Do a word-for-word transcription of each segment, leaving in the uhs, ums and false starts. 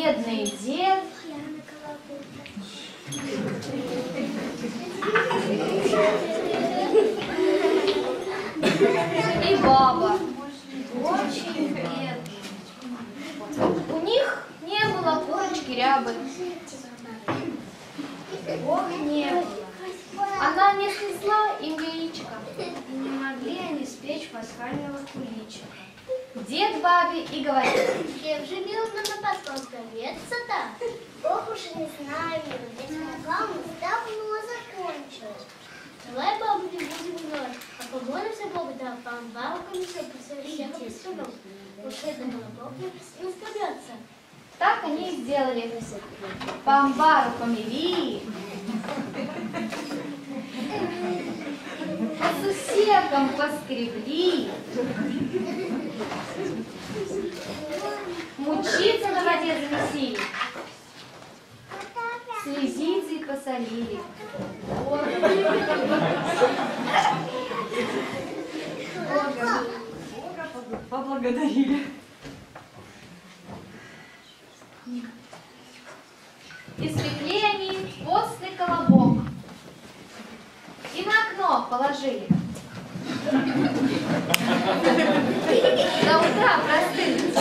бедный дед и баба. Очень бедные. У них не было курочки рябы. Ох, не было. Она не снесла им яичко. И не могли они спечь пасхального куличика. Дед бабе и говорит: Чем же мило на пасхальском то? Ох уж и не знаю, ведь мука у нас давно закончилась. Давай бабу не будем гнать, а помолимся Богу, да по амбару комиссию всех посудов. Уж это молоко не скобется. Так они и сделали. По амбару помели, по сусекам поскребли, мучиться на воде замесили, слезицей посолили. Бога поблагодарили. Испекли они постный колобок и на окно положили. До утра простыли.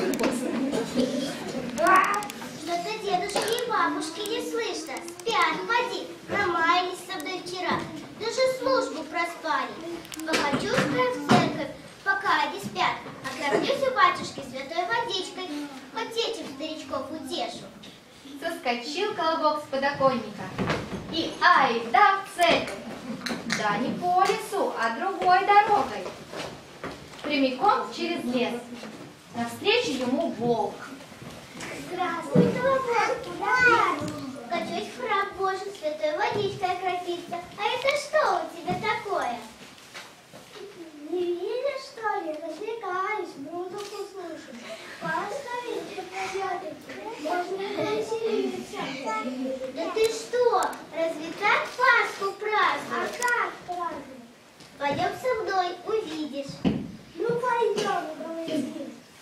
Что-то дедушки и бабушки не слышно. Спят, поди, намаялись со мной вчера. Даже службу проспали. Похочу-ка в церковь, пока они спят. Окроплюсь у батюшки святой водичкой. Хоть этих старичков утешу. Соскочил колобок с подоконника и ай, да в церковь. Да не по лесу, а другой дорогой. Прямиком через лес. Навстречу ему волк. Здравствуй, колобок, здравствуй. Качусь в храм Божий, святой водичкой окропиться. А это что у тебя такое? Не видишь, что ли? Развлекаюсь, музыку слушаю. Поставить можно повеселиться. Да ты что? Разве так Пасху празднуют? А как празднуют? Пойдем со мной, увидишь. Ну пойдем, говори.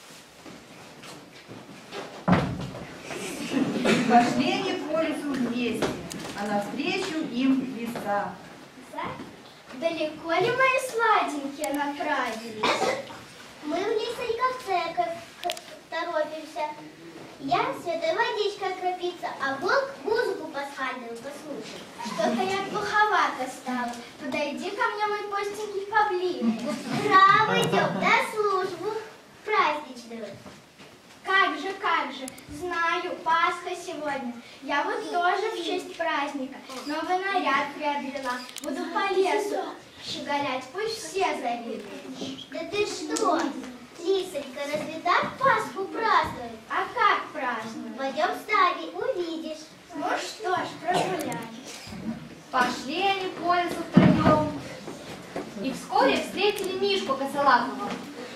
Пошли они по лесу вместе, а навстречу им леса. Далеко ли мои сладенькие направились? Мы в лесенько в церковь торопимся. Я святой водичкой окропиться, а волк музыку пасхальную послушать. Что-то я глуховато стала. Подойди ко мне, мой постенький, поближе. Право идем на службу праздничную. Как же, как же, знаю, Пасха сегодня. Я вот тоже в честь праздника новый наряд приобрела. Буду по лесу щеголять, пусть все завидуют. Да ты что, Лисонька, разве так Пасху празднуют? А как празднуют? Пойдем с нами, увидишь. Ну что ж, прогуляем. Пошли они по лесу втроем и вскоре встретили Мишку Косолапова.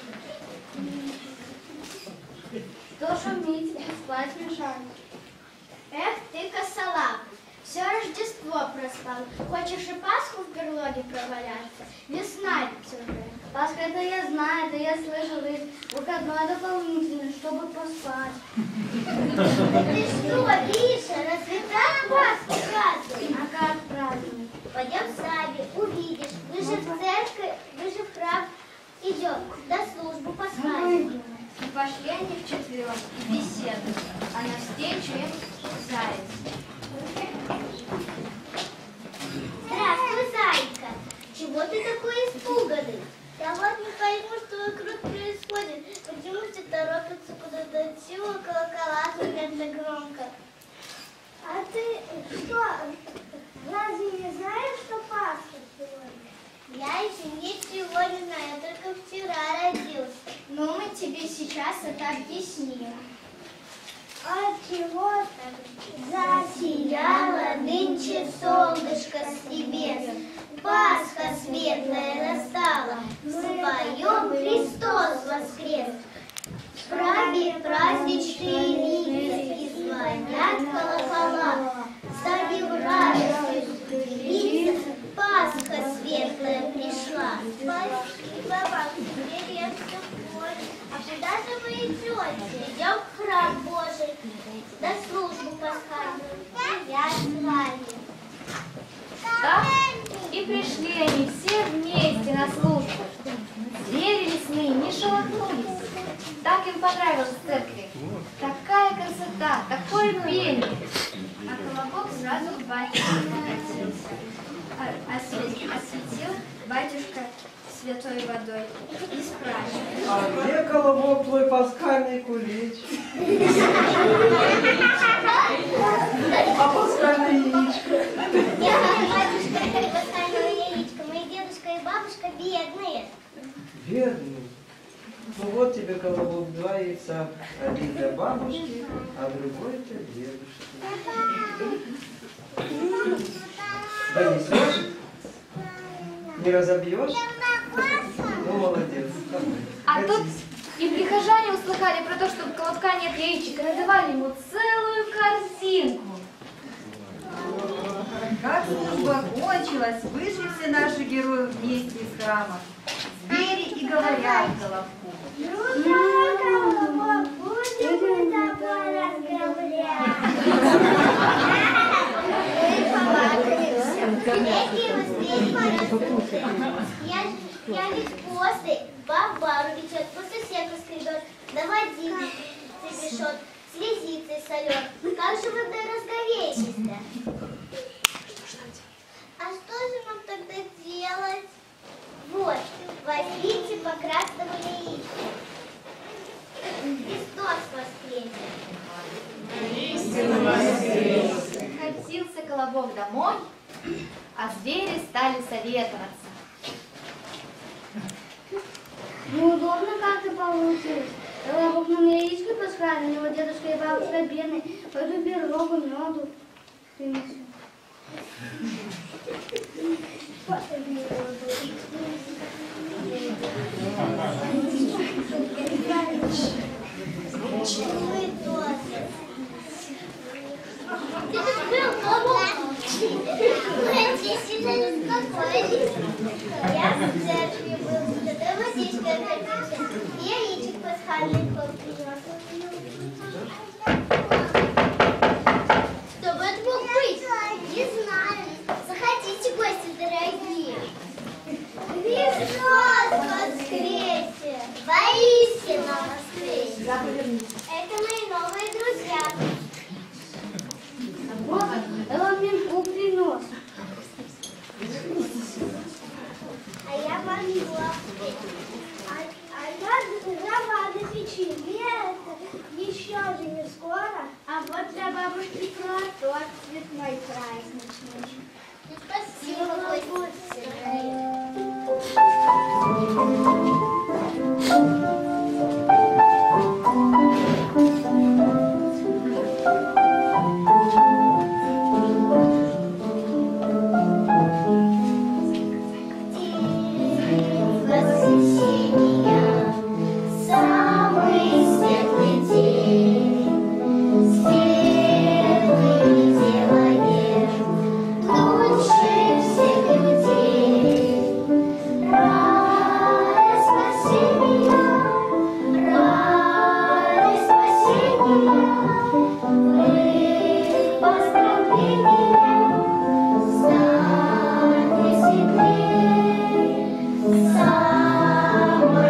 Кто шумит, спать мешает? Эх ты, косолап, все Рождество проспал. Хочешь и Пасху в берлоге проваляться? Весна ведь уже. Пасха, это я знаю, это я слышала, и выходной дополнительный, чтобы поспать. Ты что, Миша, разве так Пасху празднуют? А как празднуют? Пойдем сами, увидишь. Вы же в церковь, вы же в храм идем, до службу пасхальную. И пошли они вчетвером и беседуют, а навстречу им заяц. Здравствуй, зайка. Чего ты такой испуганный? Я вот не пойму, что вокруг происходит. Почему все торопятся куда-то идти, колокола звонят так громко? А ты что, разве не знаешь, что Пасха сегодня? Я еще ничего не знаю, я только вчера родился. Ну, мы тебе сейчас это объясним. А чего так? Засияло нынче солнышко с небес, Пасха светлая настала, споем Христос воскрес. В храме праздничные лица звонят колокола, ставим радостью лица, Пасха светлая пришла. Спасибо вам, теперь я с тобой. А Куда же вы идете? Идем в храм Божий, на службу пасхальную. Я с вами. Так и пришли они все вместе на службу. Звери лесные не шелохнулись. Так им понравилось в церкви. Такая красота, такое пение. А колобок сразу к батюшке обратился. А- осветил, осветил батюшка святой водой и спрашивает. А где, колобок, твой пасхальный кулич? А пасхальное яичко? Я, батюшка, пасхального яичка. Мои дедушка и бабушка бедные. Бедный. Ну вот тебе, колобок, два яйца. Один для бабушки, а другой для дедушки. Донесешь? Не разобьешь? Ну, молодец. А тут и прихожане услыхали про то, что у колобка нет яичек, и надавали ему целую корзинку. Как служба кончилась, вышли все наши герои вместе из храма. Звери и говорят колобку. Ну, колобок, будем мы с тобой разговаривать. Мы помагаемся. Какие вы звери пораздумали. Я, я ведь после бабару ведет, по соседу скребет, на водице пешет, слезицей солет. Как же вы да разговеетесь-то? А что же нам тогда делать? Вот, возьмите по красному яичку. Христос воскресе! Катился колобок домой, а звери стали советоваться. Ну, удобно как-то получилось. Колобок нам яичко пасхальное, у него дедушка и бабушка бедные. Пойду пирогу, меду принесу. Вы тоже. Ты тут был, колобок? Вы сильно успокоились. Я в церкви был, святой водичкой обратился. Яичек пасхальный хлоп принес. Кто бы это мог быть? Не знаю. Заходите, гости дорогие. Христос воскресе! Воистину воскресе! Это мои новые друзья. Вот, я вам меньку принес. А я вам его. А, а я дрова на печи. Это еще же не скоро. А вот для бабушки торт цветной праздничный. Спасибо, Самый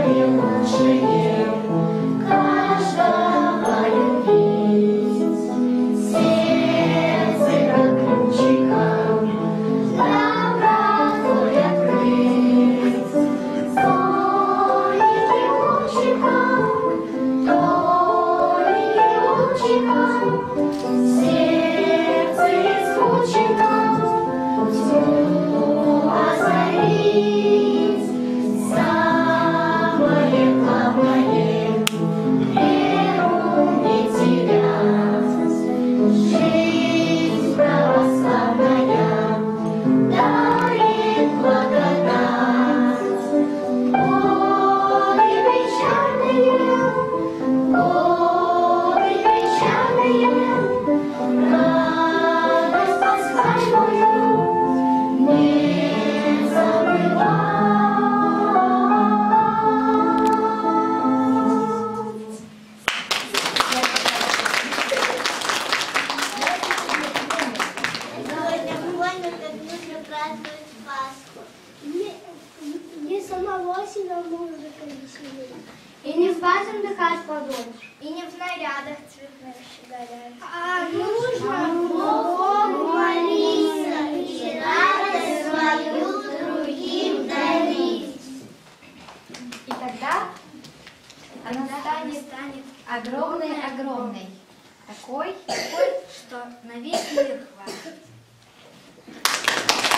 самого себя музыкой веселить. И не в базом дыхать подольше. И не в нарядах цветных щеголять. А нужно Богу молиться и радость свою другим дарить. И тогда она станет станет огромной-огромной. Такой, такой, что на весь мир хватит.